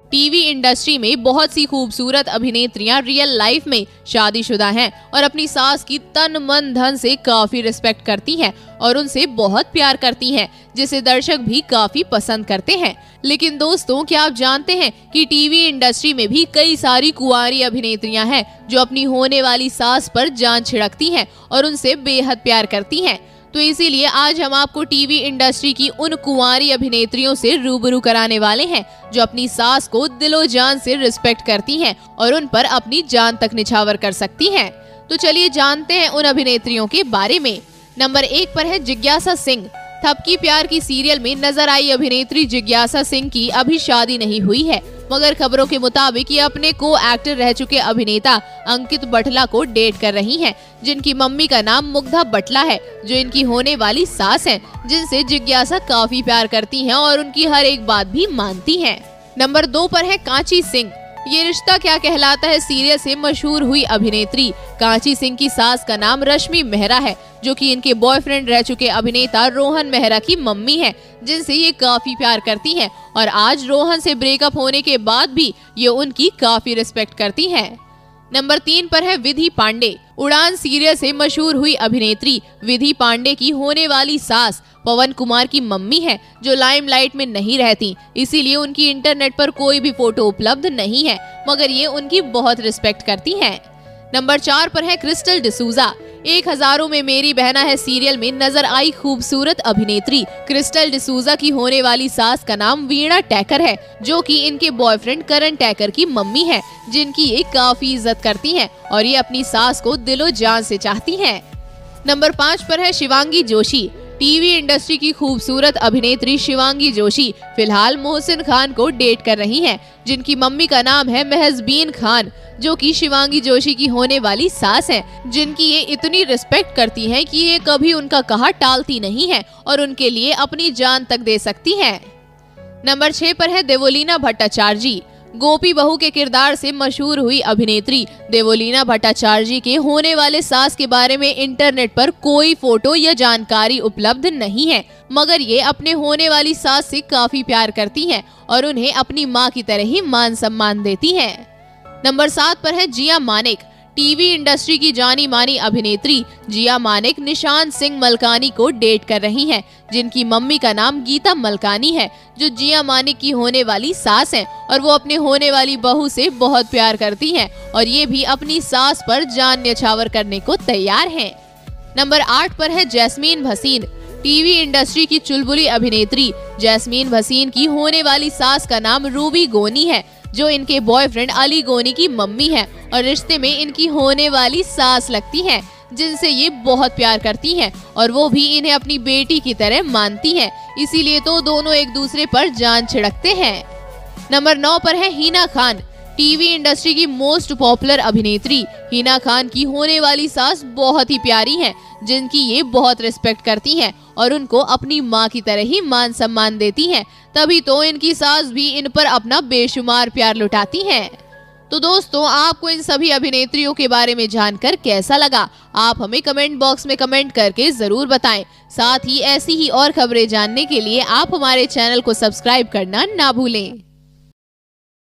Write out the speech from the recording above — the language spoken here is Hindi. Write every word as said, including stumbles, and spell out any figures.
टीवी इंडस्ट्री में बहुत सी खूबसूरत अभिनेत्रियां रियल लाइफ में शादीशुदा हैं और अपनी सास की तन मन धन से काफी रिस्पेक्ट करती हैं और उनसे बहुत प्यार करती हैं, जिसे दर्शक भी काफी पसंद करते हैं। लेकिन दोस्तों, क्या आप जानते हैं कि टीवी इंडस्ट्री में भी कई सारी कुंवारी अभिनेत्रियां हैं जो अपनी होने वाली सास पर जान छिड़कती हैं और उनसे बेहद प्यार करती हैं। तो इसीलिए आज हम आपको टीवी इंडस्ट्री की उन कुंवारी अभिनेत्रियों से रूबरू कराने वाले हैं जो अपनी सास को दिलो जान से रिस्पेक्ट करती हैं और उन पर अपनी जान तक निछावर कर सकती हैं। तो चलिए जानते हैं उन अभिनेत्रियों के बारे में। नंबर एक पर है जिज्ञासा सिंह। थपकी प्यार की सीरियल में नजर आई अभिनेत्री जिज्ञासा सिंह की अभी शादी नहीं हुई है, मगर खबरों के मुताबिक ये अपने को एक्टर रह चुके अभिनेता अंकित बटला को डेट कर रही हैं, जिनकी मम्मी का नाम मुग्धा बटला है, जो इनकी होने वाली सास हैं, जिनसे जिज्ञासा काफी प्यार करती हैं और उनकी हर एक बात भी मानती हैं। नंबर दो पर है कांची सिंह। ये रिश्ता क्या कहलाता है सीरियल से मशहूर हुई अभिनेत्री कांची सिंह की सास का नाम रश्मि मेहरा है, जो कि इनके बॉयफ्रेंड रह चुके अभिनेता रोहन मेहरा की मम्मी है, जिनसे ये काफी प्यार करती हैं और आज रोहन से ब्रेकअप होने के बाद भी ये उनकी काफी रिस्पेक्ट करती हैं। नंबर तीन पर है विधि पांडे। उड़ान सीरियल से मशहूर हुई अभिनेत्री विधि पांडे की होने वाली सास पवन कुमार की मम्मी है, जो लाइमलाइट में नहीं रहती, इसीलिए उनकी इंटरनेट पर कोई भी फोटो उपलब्ध नहीं है, मगर ये उनकी बहुत रिस्पेक्ट करती हैं। नंबर चार पर है क्रिस्टल डिसूजा। एक हजारों में मेरी बहना है सीरियल में नजर आई खूबसूरत अभिनेत्री क्रिस्टल डिसूजा की होने वाली सास का नाम वीणा टैकर है, जो कि इनके बॉयफ्रेंड करण टैकर की मम्मी है, जिनकी ये काफी इज्जत करती हैं और ये अपनी सास को दिलो जान से चाहती हैं। नंबर पाँच पर है शिवांगी जोशी। टीवी इंडस्ट्री की खूबसूरत अभिनेत्री शिवांगी जोशी फिलहाल मोहसिन खान को डेट कर रही हैं, जिनकी मम्मी का नाम है महजबीन खान, जो कि शिवांगी जोशी की होने वाली सास हैं, जिनकी ये इतनी रिस्पेक्ट करती हैं कि ये कभी उनका कहा टालती नहीं है और उनके लिए अपनी जान तक दे सकती हैं। नंबर छह पर है देवोलीना भट्टाचार्य। गोपी बहू के किरदार से मशहूर हुई अभिनेत्री देवोलीना भट्टाचार्य के होने वाले सास के बारे में इंटरनेट पर कोई फोटो या जानकारी उपलब्ध नहीं है, मगर ये अपने होने वाली सास से काफी प्यार करती हैं और उन्हें अपनी मां की तरह ही मान सम्मान देती हैं। नंबर सात पर है जिया मानेक। टीवी इंडस्ट्री की जानी मानी अभिनेत्री जिया मानेक निशांत सिंह मलकानी को डेट कर रही हैं, जिनकी मम्मी का नाम गीता मलकानी है, जो जिया मानेक की होने वाली सास हैं और वो अपने होने वाली बहू से बहुत प्यार करती हैं और ये भी अपनी सास पर जान न्यौछावर करने को तैयार हैं। नंबर आठ पर है जैस्मीन भसीन। टीवी इंडस्ट्री की चुलबुली अभिनेत्री जैस्मीन भसीन की होने वाली सास का नाम रूबी गोनी है, जो इनके बॉयफ्रेंड अली गोनी की मम्मी है और रिश्ते में इनकी होने वाली सास लगती हैं, जिनसे ये बहुत प्यार करती हैं और वो भी इन्हें अपनी बेटी की तरह मानती हैं, इसीलिए तो दोनों एक दूसरे पर जान छिड़कते हैं। नंबर नौ पर है हिना खान। टीवी इंडस्ट्री की मोस्ट पॉपुलर अभिनेत्री हिना खान की होने वाली सास बहुत ही प्यारी हैं, जिनकी ये बहुत रिस्पेक्ट करती हैं और उनको अपनी माँ की तरह ही मान सम्मान देती हैं, तभी तो इनकी सास भी इन पर अपना बेशुमार प्यार लुटाती हैं। तो दोस्तों, आपको इन सभी अभिनेत्रियों के बारे में जानकर कैसा लगा? आप हमें कमेंट बॉक्स में कमेंट करके जरूर बताएं। साथ ही ऐसी ही और खबरें जानने के लिए आप हमारे चैनल को सब्सक्राइब करना ना भूलें।